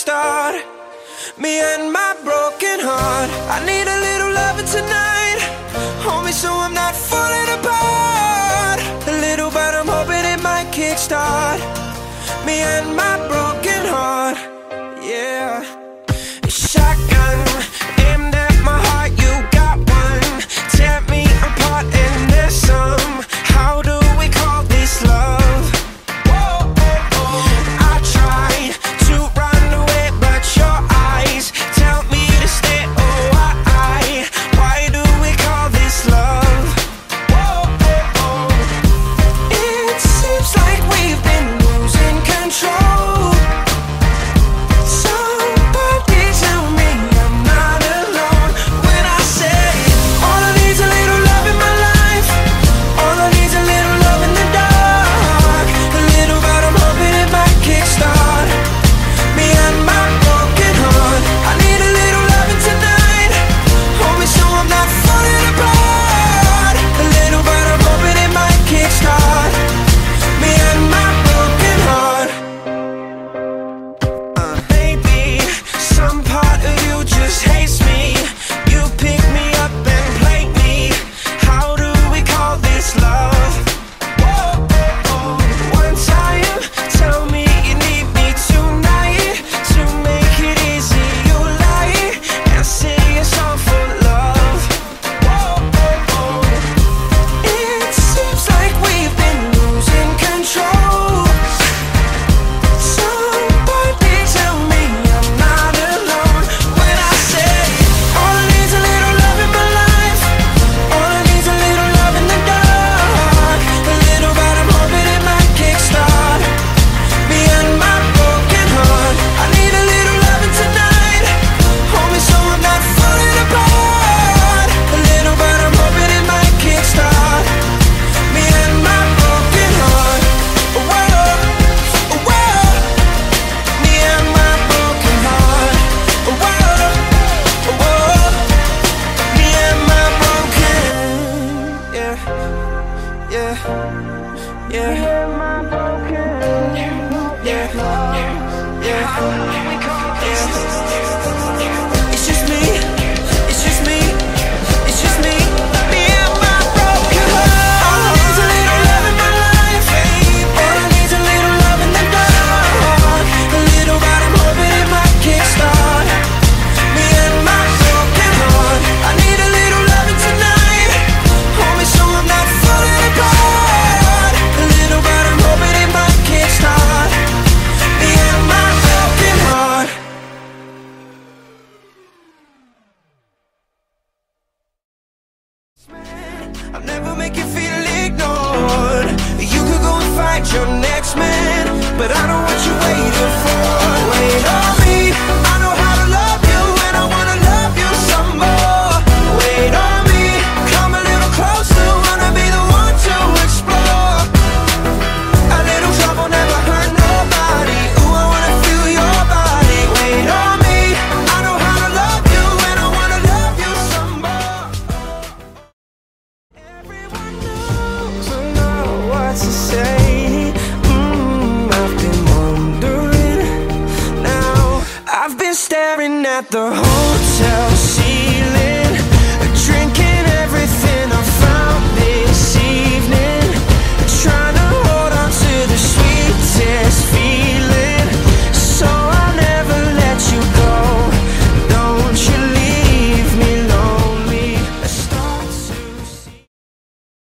kickstart. Me and my broken heart. I need a little loving tonight. Hold me so I'm not falling apart. A little, but I'm hoping it might kickstart. Me and my broken heart. Yeah. Shotgun aimed at my heart. You got one. Tear me apart and there's some. How do we call this love? Whoa, oh, oh. I try to run away, but your eyes tell me to stay. Oh, why do we call this love? Whoa, oh, oh. It seems like we've been losing control. Somebody tell me I'm not alone when I say all I need's a little love in my life. All I need's a little love in the dark. A little, but I'm hoping it might kickstart. Me and my broken heart. I need a little loving tonight. Hold me so I'm not falling apart. A little, but I'm hoping it might kickstart. Me and my broken heart. Maybe some part of you just hates me. You pick me up and play me. How do we call this love? Whoa, oh, oh. One time, tell me you need me tonight. To make it easy, you lie and say it's all for love. Whoa, oh, oh. It seems like we've been losing control. Somebody tell me I'm not alone when I say all I need's a little love in my life. All I need's a little love in the dark. A little, but I'm hoping it might kickstart. Me and my broken heart. I need a little loving tonight. Hold me so I'm not falling apart. A little, but I'm hoping it might kickstart. Me and my broken heart. Whoa, whoa. Me and my broken heart. Whoa, whoa. Me and my broken. Yeah, yeah, yeah. Yeah, yeah. It's just me. It's just me. It's just me. Me and my broken heart. All I need's a little love in my life. All I need's a little love in the dark. A little, but I'm hoping it might kickstart. Me and my broken heart. I need a little loving tonight. Hold me so I'm not falling apart. A little, but I'm hoping it might kickstart. Me and my broken heart. I'll never make you feel ignored. You could go and find your next man, but I don't want you waiting for